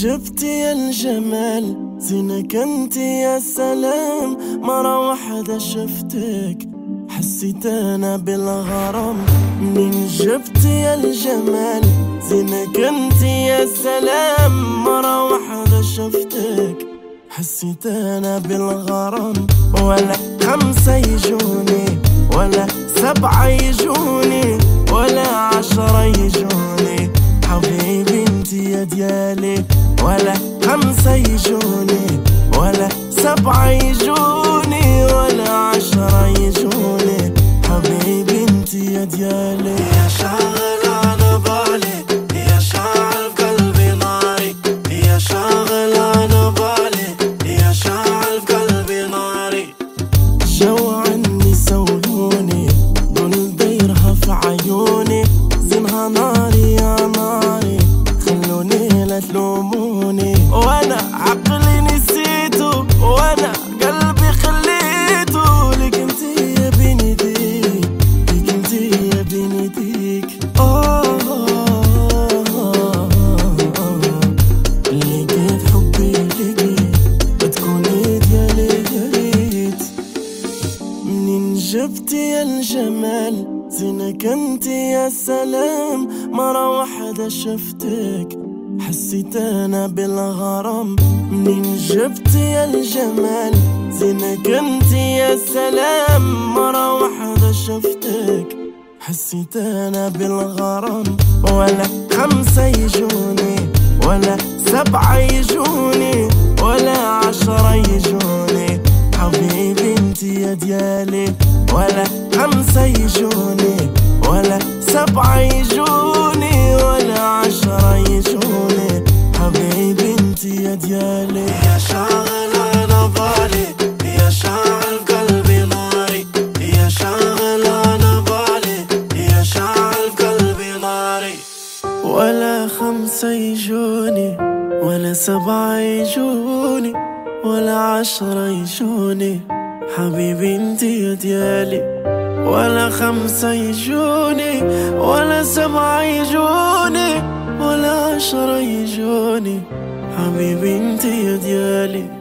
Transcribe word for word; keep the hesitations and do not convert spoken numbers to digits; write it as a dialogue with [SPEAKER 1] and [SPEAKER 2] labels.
[SPEAKER 1] جبتي يا الجمال زينك انت يا سلام، مرة واحدة شفتك حسيت انا بالغرام. منين جبتي يا الجمال زينك انت يا سلام، مرة واحدة شفتك حسيت انا بالغرام. ولا خمسة يجوني ولا سبعة يجوني ولا عشرة يجوني حبيبي انتي يا ديالي. ولا خمسة يجوني ولا سبعة يجوني ولا عشرة يجوني حبيبي انتي يا ديالي.
[SPEAKER 2] يا شاغل على بالي يا شاعل قلبي ناري، يا شاغل على بالي يا شاعل قلبي ناري.
[SPEAKER 1] جو عني سولوني دول دايرها في عيوني، زينها ناري يا ناري خلوني لا تلوموني. وانا عقلي نسيته وانا قلبي خليته لك انتي يا بنديك، لك انتي يا بنديك. آه لقيت حبي لقيت بتكوني ديالي يا ريت. منين جبتي يا الجمال زينك انت يا سلام، مرة واحدة شفتك حسيت انا بالغرام. منين جبتي يا الجمال زينك انت يا سلام، مرة واحدة شفتك حسيت انا بالغرام. ولا خمسة يجوني ولا سبعة يجوني ولا عشرة يجوني حبيبي انتي يا ديالي. ولا خمسة يجوني ولا سبعة يجوني ولا عشرة يجوني حبيبي انتي يا ديالي.
[SPEAKER 2] يا شاغل على بالي يا شاعل قلبي ناري، يا شاغل على بالي يا شاعل قلبي ناري.
[SPEAKER 1] ولا خمسة يجوني ولا سبعة يجوني ولا عشرة يجوني حبيبي انتي يا ديالي. ولا خمسة يجوني ولا سبعة يجوني ولا عشرة يجوني حبيبي انتي يا ديالي.